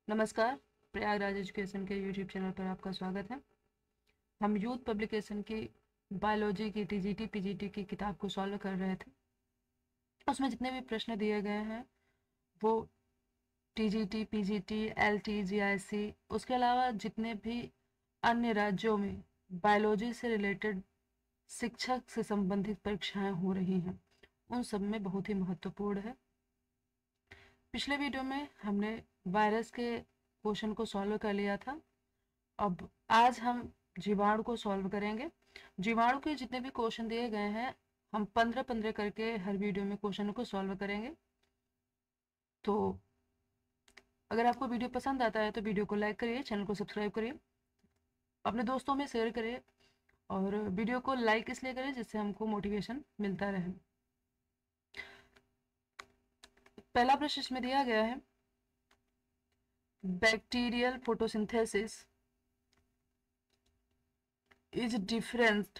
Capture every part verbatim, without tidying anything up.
नमस्कार। प्रयागराज एजुकेशन के YouTube channel पर आपका स्वागत है। हम यूथ पब्लिकेशन की बायोलॉजी की टीजीटी पीजीटी की किताब को सॉल्व कर रहे थे। उसमें जितने भी प्रश्न दिए गए हैं वो टीजीटी पीजीटी एलटी जीआईसी, उसके अलावा जितने भी अन्य राज्यों में बायोलॉजी से रिलेटेड शिक्षक से संबंधित परीक्षाएं हो रही हैं उन सब में बहुत ही महत्वपूर्ण है। पिछले वीडियो में हमने वायरस के क्वेश्चन को सॉल्व कर लिया था। अब आज हम जीवाणु को सॉल्व करेंगे। जीवाणु के जितने भी क्वेश्चन दिए गए हैं हम पंद्रह पंद्रह करके हर वीडियो में क्वेश्चन को सॉल्व करेंगे। तो अगर आपको वीडियो पसंद आता है तो वीडियो को लाइक करिए, चैनल को सब्सक्राइब करिए, अपने दोस्तों में शेयर करिए और वीडियो को लाइक इसलिए करें जिससे हमको मोटिवेशन मिलता रहे। पहला प्रश्न इसमें दिया गया है, bacterial photosynthesis is different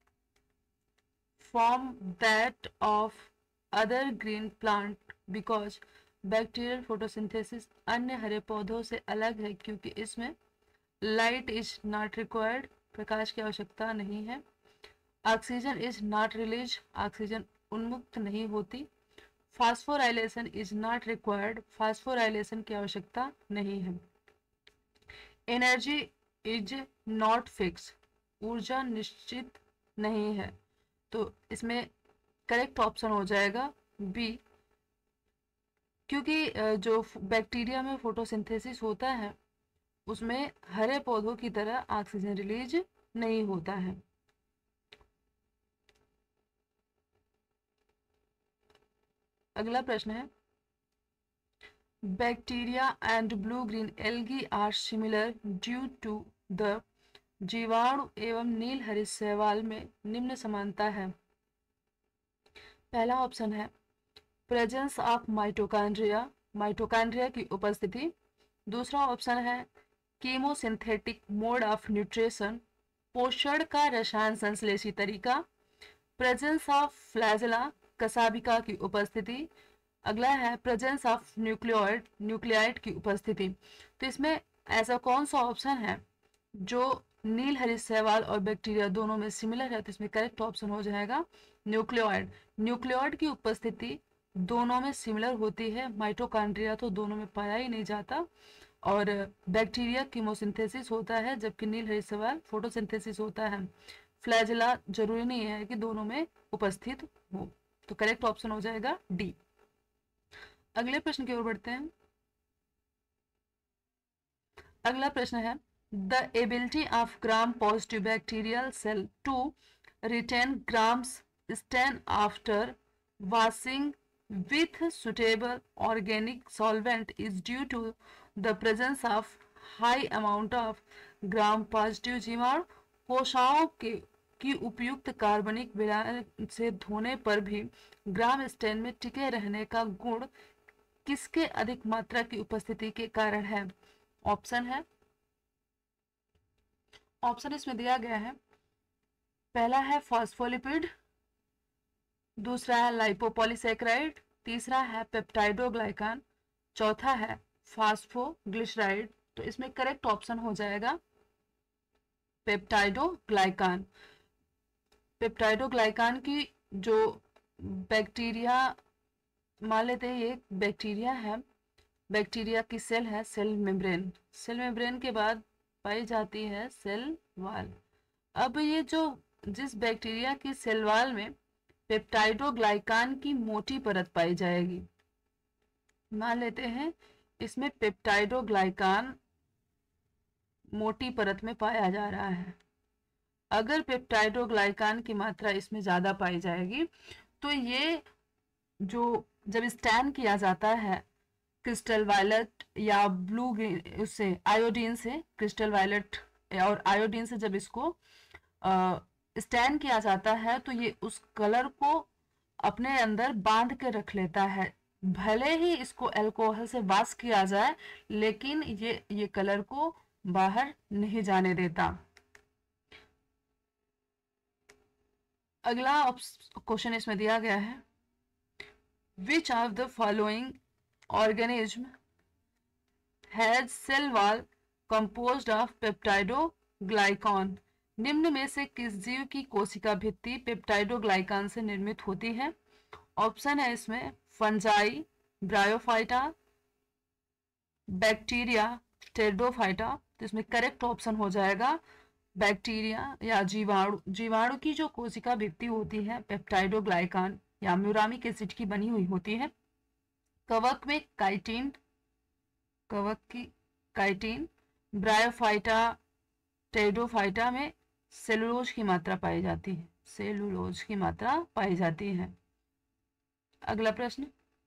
from that of other green plant because bacterial photosynthesis अन्य हरे पौधों से अलग है क्योंकि इसमें लाइट इज नॉट रिक्वायर्ड, प्रकाश की आवश्यकता नहीं है। ऑक्सीजन इज नॉट रिलीज, ऑक्सीजन उन्मुक्त नहीं होती। Phosphorylation is not required, phosphorylation की आवश्यकता नहीं है। एनर्जी इज नॉट फिक्स, ऊर्जा निश्चित नहीं है। तो इसमें करेक्ट ऑप्शन हो जाएगा बी, क्योंकि जो बैक्टीरिया में फोटोसिंथेसिस होता है उसमें हरे पौधों की तरह ऑक्सीजन रिलीज नहीं होता है। अगला प्रश्न है, bacteria and blue green algae are similar due to the, जीवाणु एवं नील हरित शैवाल में निम्न समानता है। पहला ऑप्शन है प्रेजेंस ऑफ माइटोकॉन्ड्रिया, माइटोकॉन्ड्रिया की उपस्थिति। दूसरा ऑप्शन है कीमोसिंथेटिक मोड ऑफ न्यूट्रिशन, पोषण का रसायन संश्लेषी तरीका। प्रेजेंस ऑफ फ्लैजेला, कसाबिका की उपस्थिति। अगला है प्रेजेंस ऑफ न्यूक्लियोइड, न्यूक्लियाइड की उपस्थिति। तो इसमें ऐसा कौन सा ऑप्शन है जो नील हरित शैवाल और बैक्टीरिया दोनों में सिमिलर है? तो इसमें करेक्ट ऑप्शन हो जाएगा न्यूक्लियोइड। न्यूक्लियोइड की उपस्थिति दोनों में सिमिलर होती है, माइटोकॉन्ड्रिया तो दोनों में पाया ही नहीं जाता और बैक्टीरिया कीमोसिंथेसिस होता है जबकि नील हरित शैवाल फोटोसिंथेसिस होता है। फ्लैजेला जरूरी नहीं है कि दोनों में उपस्थित हो, तो करेक्ट ऑप्शन हो जाएगा डी। अगले प्रश्न की ओर बढ़ते हैं। अगला प्रश्न है, the ability of gram positive bacterial cell to retain grams stain after washing with suitable organic solvent is due to the presence of high amount of gram positive जीवाणु। कोशिकाओं के की उपयुक्त कार्बनिक विलायक से धोने पर भी ग्राम स्टेन में टिके रहने का गुण किसके अधिक मात्रा की उपस्थिति के कारण है? ऑप्शन है, ऑप्शन इसमें दिया गया है, पहला है फॉस्फोलिपिड, दूसरा है लाइपोपॉलीसेकेराइड, तीसरा है पेप्टाइडोग्लाइकान, चौथा है फास्फोग्लिसराइड। तो इसमें करेक्ट ऑप्शन हो जाएगा पेप्टाइडोग्लाइकान। पेप्टाइडोग्लाइकान की जो बैक्टीरिया, मान लेते हैं ये बैक्टीरिया है, बैक्टीरिया की सेल है सेल मेम्ब्रेन, सेल मेम्ब्रेन के बाद पाई जाती है सेल वाल। अब ये जो जिस बैक्टीरिया की सेल वाल में पेप्टाइडोग्लाइकान की मोटी परत पाई जाएगी, मान लेते हैं इसमें पेप्टाइडोग्लाइकान मोटी परत में पाया जा रहा है। अगर पेप्टाइडोग्लाइकान की मात्रा इसमें ज्यादा पाई जाएगी तो ये जो जब स्टैन किया जाता है क्रिस्टल वायलेट या ब्लू ग्रीन, उससे आयोडीन से, क्रिस्टल वायलेट और आयोडीन से जब इसको स्टैन किया जाता है तो ये उस कलर को अपने अंदर बांध के रख लेता है। भले ही इसको अल्कोहल से वॉश किया जाए लेकिन ये ये कलर को बाहर नहीं जाने देता। अगला क्वेश्चन इसमें दिया गया है, which of the following organism has cell wall composed of peptidoglycan. निम्न में से किस जीव की कोशिका भित्ति पेप्टाइडोग्लाइकॉन से निर्मित होती है? ऑप्शन है इसमें फंजाई, ब्रायोफाइटा, बैक्टीरिया, टेरिडोफाइटा। तो इसमें करेक्ट ऑप्शन हो जाएगा बैक्टीरिया या जीवाणु। जीवाणु की जो कोशिका भित्ति होती है पेप्टाइडोग्लाइकॉन या म्यूरामिक एसिड की बनी हुई होती है। कवक में काइटिन, कवक की काइटिन, ब्रायोफाइटा, टेरिडोफाइटा में सेलुलोज की मात्रा पाई जाती है, सेलुलोज की मात्रा पाई जाती है। अगला प्रश्न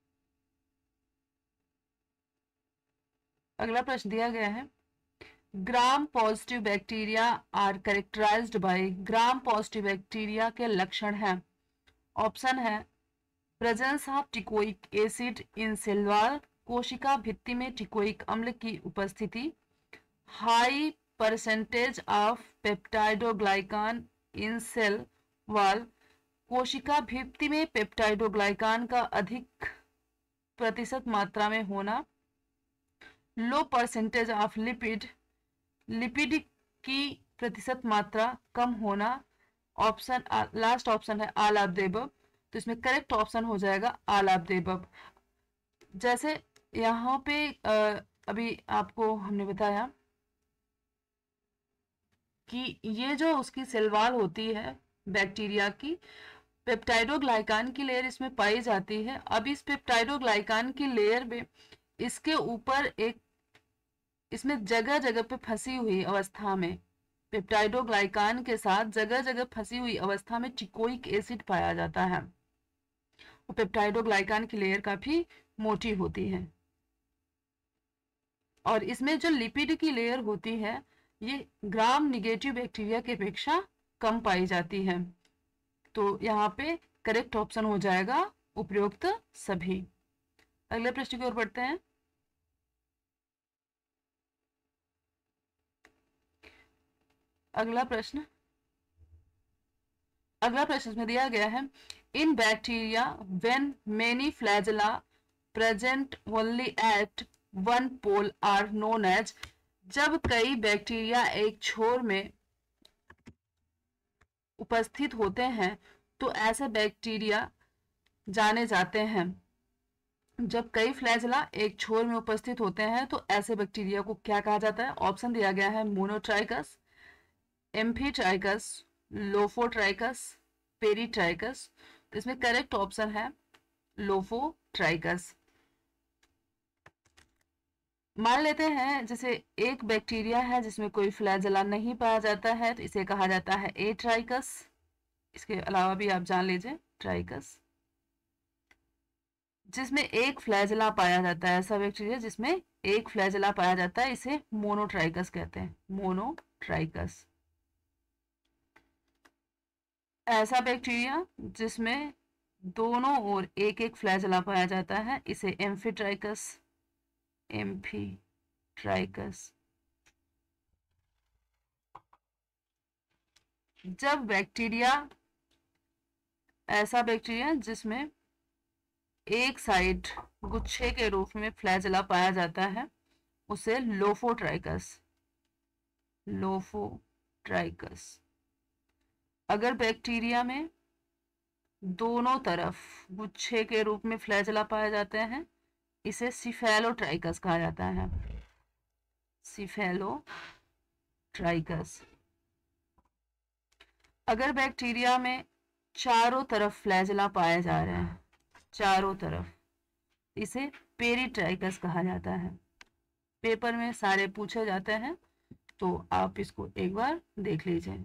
अगला प्रश्न दिया गया है, gram positive bacteria are characterized by. Gram positive bacteria के लक्षण हैं। ऑप्शन है presence of teichoic acid in cell wall, कोशिका भित्ति में टिकोइक अम्ल की उपस्थिति, high percentage of peptidoglycan in cell wall, कोशिका भित्ति में पेप्टाइडोग्लाइकॉन का अधिक प्रतिशत मात्रा में होना, low percentage of lipid, lipid की प्रतिशत मात्रा कम होना। ऑप्शन लास्ट ऑप्शन है ऑल ऑफ द अबव। तो इसमें करेक्ट ऑप्शन हो जाएगा ऑल ऑफ द अबव। जैसे यहाँ पे आ, अभी आपको हमने बताया कि ये जो उसकी सेल वॉल होती है बैक्टीरिया की, पेप्टाइडोग्लाइकॉन की लेयर इसमें पाई जाती है। अब इस पेप्टाइडोग्लाइकॉन की लेयर में इसके ऊपर एक, इसमें जगह जगह पे फंसी हुई अवस्था में, पेप्टाइडोग्लाइकॉन के साथ जगह जगह फंसी हुई अवस्था में टिकोइक एसिड पाया जाता है। वो पेप्टाइडोग्लाइकॉन की लेयर काफी मोटी होती है और इसमें जो लिपिड की लेयर होती है ये ग्राम निगेटिव बैक्टीरिया की अपेक्षा कम पाई जाती है। तो यहाँ पे करेक्ट ऑप्शन हो जाएगा उपरोक्त सभी। अगले प्रश्न की ओर बढ़ते हैं। अगला प्रश्न अगला प्रश्न इसमें दिया गया है, in bacteria when many flagella present only at one pole are known as. जब कई बैक्टीरिया एक छोर में उपस्थित होते हैं तो ऐसे बैक्टीरिया जाने जाते हैं। जब कई फ्लैजेला एक छोर में उपस्थित होते हैं तो ऐसे बैक्टीरिया को क्या कहा जाता है? ऑप्शन दिया गया है मोनोट्राइकस, एम्फीट्राइकस, लोफोट्राइकस, पेरीट्राइकस। तो इसमें करेक्ट ऑप्शन है लोफोट्राइकस। मान लेते हैं जैसे एक बैक्टीरिया है जिसमें कोई फ्लैजेला नहीं पाया जाता है तो इसे कहा जाता है ए ट्राइकस। इसके अलावा भी आप जान लीजिए ट्राइकस। जिसमें एक फ्लैजेला पाया जाता है, ऐसा बैक्टीरिया जिसमें एक फ्लैजेला पाया जाता है, इसे मोनोट्राइकस कहते हैं, मोनोट्राइकस। ऐसा बैक्टीरिया जिसमें दोनों ओर एक एक फ्लैजेला पाया जाता है, इसे एम्फीट्राइकस, एम्फीट्राइकस। जब बैक्टीरिया ऐसा बैक्टीरिया जिसमें एक साइड गुच्छे के रूप में फ्लैजेला पाया जाता है, उसे लोफोट्राइकस, लोफोट्राइकस। अगर बैक्टीरिया में दोनों तरफ गुच्छे के रूप में फ्लैजेला पाए जाते हैं, इसे सिफेलोट्राइकस कहा जाता है, सिफेलोट्राइकस। अगर बैक्टीरिया में चारों तरफ फ्लैजेला पाए जा रहे हैं, चारों तरफ, इसे पेरीट्राइकस कहा जाता है। पेपर में सारे पूछे जाते हैं तो आप इसको एक बार देख लीजिए।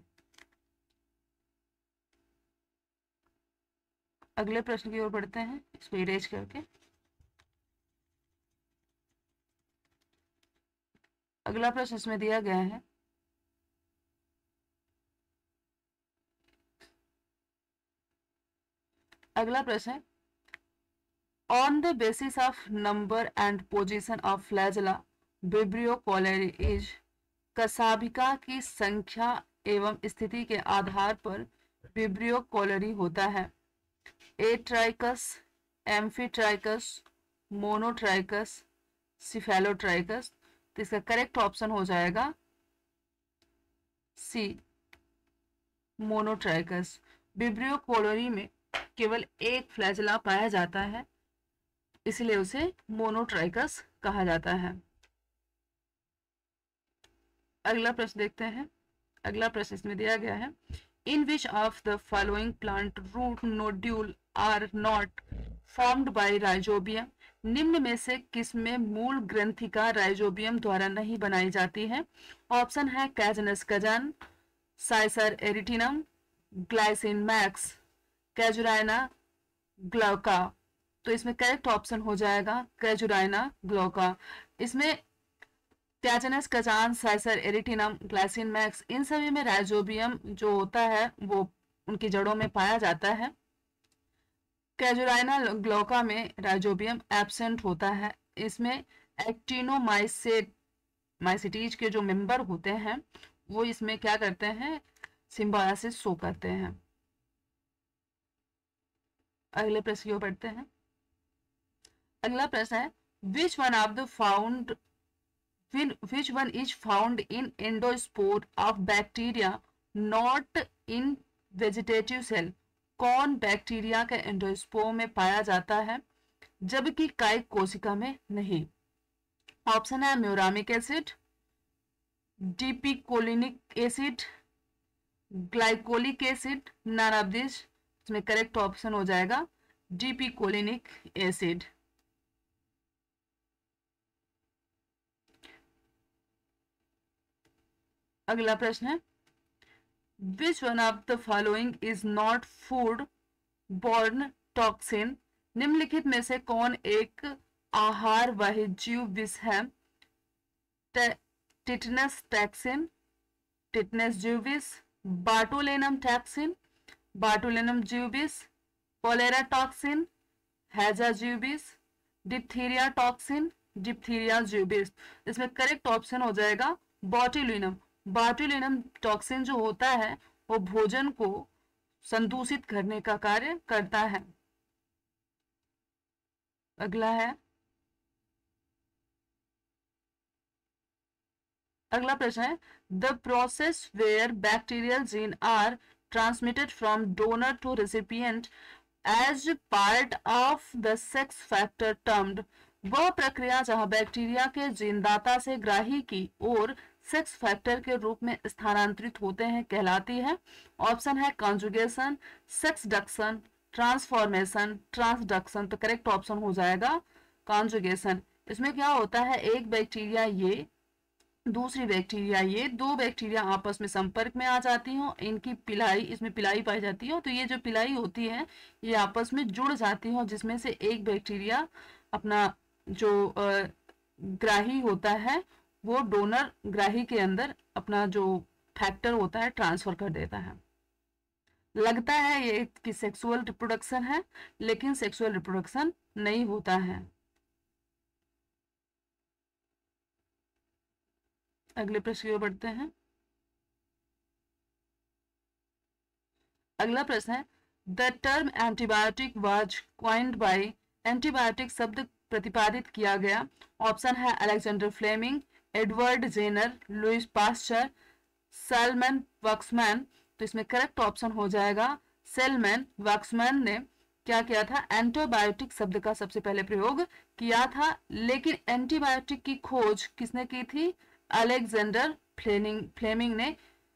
अगले प्रश्न की ओर बढ़ते हैं, इसको इरेज करके। अगला प्रश्न इसमें दिया गया है, अगला प्रश्न है, on the basis of number and position of flagella Vibrio cholerae is. कसाभिका की संख्या एवं स्थिति के आधार पर विब्रियो कोलेरी होता है। Atrichous, amphitrichous, monotrichous, cephalotrichous. तो इसका करेक्ट ऑप्शन हो जाएगा सी, मोनोट्राइकस। विब्रियो कोलोरी में केवल एक फ्लैजेला पाया जाता है, इसलिए उसे मोनोट्राइकस कहा जाता है। अगला प्रश्न देखते हैं। अगला प्रश्न इसमें दिया गया है, in which of the following plant root nodule are not formed by Rhizobium. निम्न में से किसमें मूल ग्रंथिका राइजोबियम द्वारा नहीं बनाई जाती है? ऑप्शन है Cajanus cajan, Cicer arietinum, Glycine max, Casuarina glauca. तो इसमें करेक्ट ऑप्शन हो जाएगा कैजुराइना ग्लौका। इसमें Cajanus cajan, Cicer arietinum, Glycine max, इन सभी में राइजोबियम जो होता है वो उनकी जड़ों में पाया जाता है। कैजुराइना ग्लौका में राइजोबियम एब्सेंट होता है। इसमें एक्टिनोमाइसेट माइसिटीज के जो मेंबर होते हैं वो इसमें क्या करते हैं, सिम्बायोसिस शो करते हैं। अगले प्रश्न की ओर बढ़ते हैं। अगला प्रश्न है, which one of the found which one is found in endospore of bacteria not in vegetative cell। कौन बैक्टीरिया के एंडोस्पोर में पाया जाता है जबकि कायिक कोशिका में नहीं? ऑप्शन है muramic acid, dipicolinic acid, glycolic acid, none of this. इसमें करेक्ट ऑप्शन हो जाएगा डीपीकोलिनिक एसिड। अगला प्रश्न है, which one of the following is not food borne toxin. निम्नलिखित में से कौन एक आहार वाहित जीव विष है? टिटनस टैक्सिन, टिटनस जीव विष, बाटुलिनम टैक्सिन, बाटुलिनम जीव विष, कोलेरा टॉक्सिन, हैजा जीव विष, डिप्थीरिया टॉक्सिन, डिप्थीरिया जीव विष। इसमें करेक्ट ऑप्शन हो जाएगा बॉटुलिनम। बाटुलिनम टॉक्सिन जो होता है वो भोजन को संदूषित करने का कार्य करता है। अगला है, अगला प्रश्न है, the process where bacterial gene are transmitted from donor to recipient as part of the sex factor termed. वह प्रक्रिया जहां बैक्टीरिया के जीनदाता से ग्राही की ओर सेक्स फैक्टर के रूप में स्थानांतरित होते हैं कहलाती है। ऑप्शन है कॉन्जुगेशन, सेक्सडक्शन, ट्रांसफॉर्मेशन, ट्रांसडक्शन। तो करेक्ट ऑप्शन हो जाएगा कॉन्जुगेशन। इसमें क्या होता है, एक बैक्टीरिया ये, दूसरी बैक्टीरिया ये, दो बैक्टीरिया आपस में संपर्क में आ जाती हो, इनकी पिलाई, इसमें पिलाई पाई जाती है। तो ये जो पिलाई होती है ये आपस में जुड़ जाती हो, जिसमें से एक बैक्टीरिया अपना जो ग्राही होता है वो डोनर ग्राही के अंदर अपना जो फैक्टर होता है ट्रांसफर कर देता है। लगता है ये कि सेक्सुअल रिप्रोडक्शन है, लेकिन सेक्सुअल रिप्रोडक्शन नहीं होता है। अगले प्रश्न की ओर बढ़ते हैं। अगला प्रश्न है, the term antibiotic was coined by. Antibiotic शब्द प्रतिपादित किया गया। ऑप्शन है Alexander Fleming, Edward Jenner, Louis Pasteur, Selman Waksman. तो इसमें करेक्ट ऑप्शन हो जाएगा सेलमैन वक्समैन ने क्या किया था, एंटीबायोटिक शब्द का सबसे पहले प्रयोग किया था। लेकिन एंटीबायोटिक की खोज किसने की थी? अलेक्जेंडर फ्लेमिंग फ्लेमिंग ने।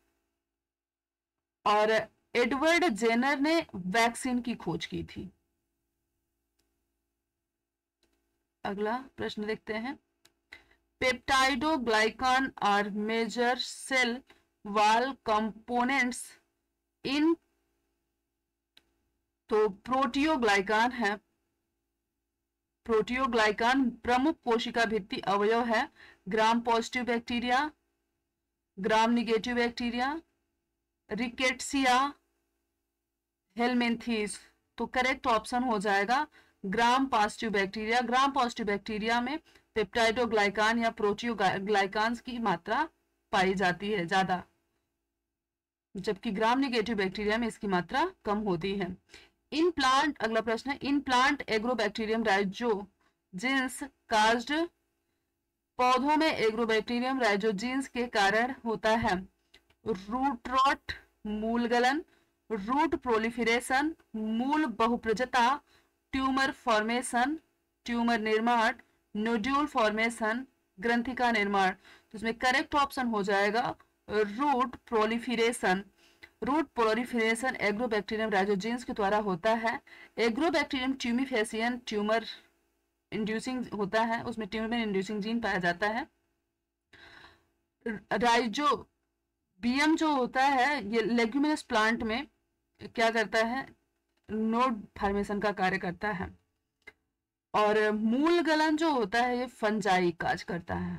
और एडवर्ड जेनर ने वैक्सीन की खोज की थी। अगला प्रश्न देखते हैं, peptidoglycan are major cell wall components in. तो प्रोटियोग्लाइकान है, प्रोटियोग्लाइकान प्रमुख कोशिका भित्ति अवयव है। Gram positive bacteria, gram negative bacteria, rickettsia, helminths. तो करेक्ट ऑप्शन हो जाएगा gram positive bacteria. Gram positive bacteria में पेप्टाइडोग्लाइकान या प्रोटियोग्लाइकान की मात्रा पाई जाती है ज्यादा, जबकि ग्राम निगेटिव बैक्टीरिया में इसकी मात्रा कम होती है। इन प्लांट, अगला प्रश्न है, in plant agrobacterium rhizogenes caused पौधों में एग्रोबैक्टीरियम राइजोजीन्स के कारण होता है रूट रॉट, मूल गलन, रूट प्रोलिफरेशन, मूल बहुप्रजता, ट्यूमर फॉर्मेशन, ट्यूमर निर्माण, नोड्यूल फॉर्मेशन, ग्रंथि का निर्माण। तो इसमें करेक्ट ऑप्शन हो जाएगा root proliferation. Root proliferation agrobacterium rhizogenes के द्वारा होता है। एग्रोबैक्टीरियम ट्यूमिफेसियन ट्यूमर इंड्यूसिंग होता है, उसमें ट्यूमर इंड्यूसिंग जीन पाया जाता है। राइजो बीएम जो होता है ये लेग्यूमिनस प्लांट में क्या करता है, नोड फॉर्मेशन का कार्य करता है। और मूल गलन जो होता है ये फंजाई काज करता है।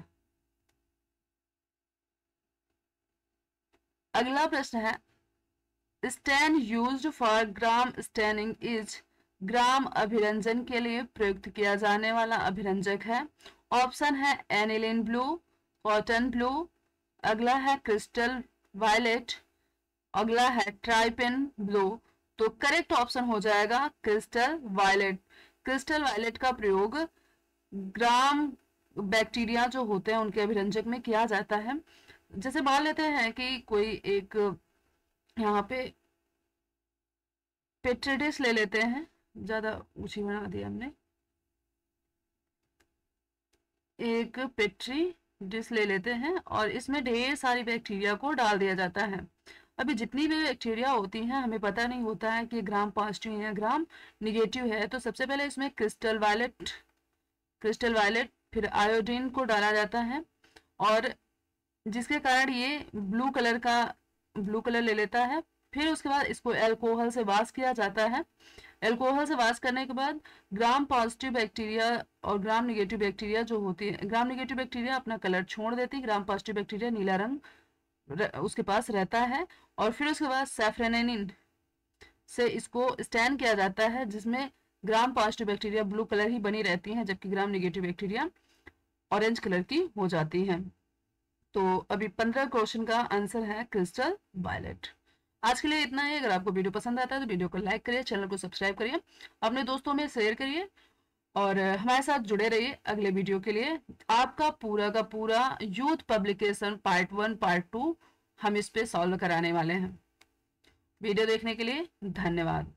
अगला प्रश्न है stain used for gram staining is, ग्राम अभिरंजन के लिए प्रयुक्त किया जाने वाला अभिरंजक है। ऑप्शन है एनिलिन ब्लू, कॉटन ब्लू, अगला है क्रिस्टल वायलेट, अगला है ट्राइपेन ब्लू। तो करेक्ट ऑप्शन हो जाएगा क्रिस्टल वायलेट। क्रिस्टल वायलेट का प्रयोग ग्राम बैक्टीरिया जो होते हैं उनके अभिरंजक में किया जाता है। जैसे मान लेते हैं कि कोई एक यहाँ पे पेट्री डिश ले लेते हैं, ज्यादा ऊंची बना दी हमने, एक पेट्री डिश ले लेते हैं और इसमें ढेर सारी बैक्टीरिया को डाल दिया जाता है। अभी जितनी भी बैक्टीरिया होती हैं हमें पता नहीं होता है कि ग्राम पॉजिटिव है ग्राम निगेटिव है। तो सबसे पहले इसमें क्रिस्टल वायलेट क्रिस्टल वायलेट फिर आयोडीन को डाला जाता है और जिसके कारण ये ब्लू कलर का ब्लू कलर ले लेता है। फिर उसके बाद इसको एल्कोहल से वाश किया जाता है। एल्कोहल से वाश करने के बाद ग्राम पॉजिटिव बैक्टीरिया और ग्राम निगेटिव बैक्टीरिया जो होती है, ग्राम निगेटिव बैक्टीरिया अपना कलर छोड़ देती है, ग्राम पॉजिटिव बैक्टीरिया नीला रंग उसके पास रहता है। और फिर उसके बाद सैफ्रेनिन से इसको स्टैन किया जाता है जिसमें gram positive bacteria blue colour ही बनी रहती हैं जबकि gram negative bacteria orange colour की हो जाती हैं। तो अभी पंद्रह क्वेश्चन का आंसर है क्रिस्टल वायलेट। आज के लिए इतना ही। अगर आपको वीडियो पसंद आता है तो वीडियो को लाइक करिए, चैनल को सब्सक्राइब करिए, अपने दोस्तों में शेयर करिए और हमारे साथ जुड़े रहिए अगले वीडियो के लिए। आपका पूरा का पूरा youth publication part one part two हम इस पे सॉल्व कराने वाले हैं। वीडियो देखने के लिए धन्यवाद।